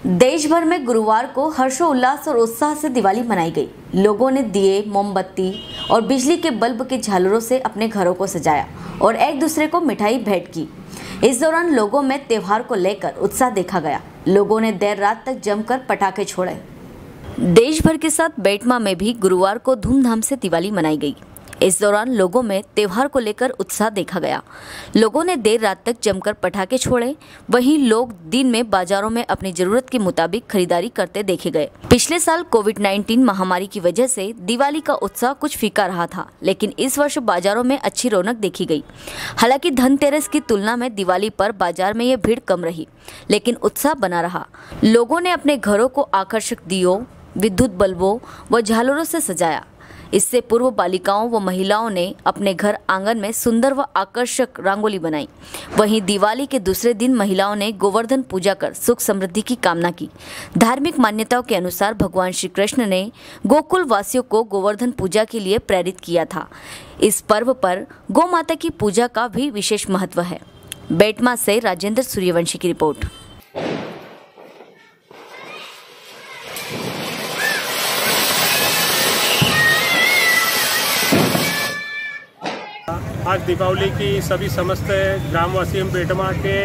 देश भर में गुरुवार को हर्षोल्लास और उत्साह से दिवाली मनाई गई। लोगों ने दिए, मोमबत्ती और बिजली के बल्ब के झालरों से अपने घरों को सजाया और एक दूसरे को मिठाई भेंट की। इस दौरान लोगों में त्योहार को लेकर उत्साह देखा गया। लोगों ने देर रात तक जमकर पटाखे छोड़े। देश भर के साथ बेटमा में भी गुरुवार को धूमधाम से दिवाली मनाई गई। इस दौरान लोगों में त्योहार को लेकर उत्साह देखा गया। लोगों ने देर रात तक जमकर पटाखे छोड़े। वहीं लोग दिन में बाजारों में अपनी जरूरत के मुताबिक खरीदारी करते देखे गए। पिछले साल कोविड-19 महामारी की वजह से दिवाली का उत्साह कुछ फीका रहा था, लेकिन इस वर्ष बाजारों में अच्छी रौनक देखी गई। हालांकि धनतेरस की तुलना में दिवाली पर बाजार में यह भीड़ कम रही, लेकिन उत्साह बना रहा। लोगों ने अपने घरों को आकर्षक दियों, विद्युत बल्बों व झालरों से सजाया। इससे पूर्व बालिकाओं व महिलाओं ने अपने घर आंगन में सुंदर व आकर्षक रंगोली बनाई। वहीं दिवाली के दूसरे दिन महिलाओं ने गोवर्धन पूजा कर सुख समृद्धि की कामना की। धार्मिक मान्यताओं के अनुसार भगवान श्री कृष्ण ने गोकुल वासियों को गोवर्धन पूजा के लिए प्रेरित किया था। इस पर्व पर गौ माता की पूजा का भी विशेष महत्व है। बेटमा से राजेंद्र सूर्यवंशी की रिपोर्ट। आज दीपावली की सभी समस्त ग्रामवासियों बेटमा के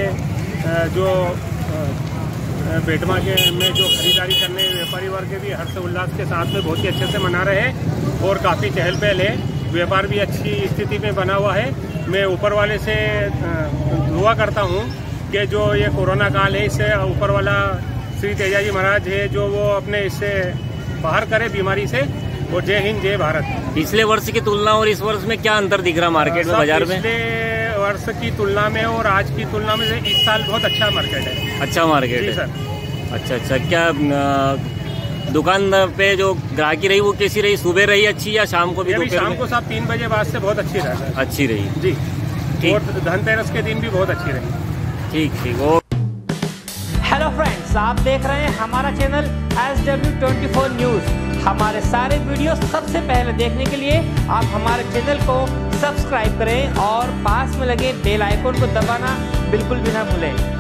में जो खरीदारी करने व्यापारी वर्ग भी हर्ष उल्लास के साथ में बहुत ही अच्छे से मना रहे हैं और काफ़ी चहल पहल है। व्यापार भी अच्छी स्थिति में बना हुआ है। मैं ऊपर वाले से दुआ करता हूँ कि जो ये कोरोना काल है, इससे ऊपर वाला श्री तेजाजी महाराज है जो वो अपने इससे बाहर करे बीमारी से। और जय हिंद, जय भारत। पिछले वर्ष की तुलना और इस वर्ष में क्या अंतर दिख रहा मार्केट में, बाजार में? पिछले वर्ष की तुलना में और आज की तुलना में इस साल बहुत अच्छा मार्केट है। अच्छा मार्केट है सर। अच्छा। क्या दुकान पे जो ग्राहकी रही वो कैसी रही? सुबह रही अच्छी या शाम को भी? शाम को साहब 3 बजे बाद से बहुत अच्छी रही। अच्छी रही जी। और धनतेरस के दिन भी बहुत अच्छी रही। ठीक। हेलो फ्रेंड्स, आप देख रहे हैं हमारा चैनल SW24 न्यूज़। हमारे सारे वीडियो सबसे पहले देखने के लिए आप हमारे चैनल को सब्सक्राइब करें और पास में लगे बेल आइकन को दबाना बिल्कुल भी ना भूलें।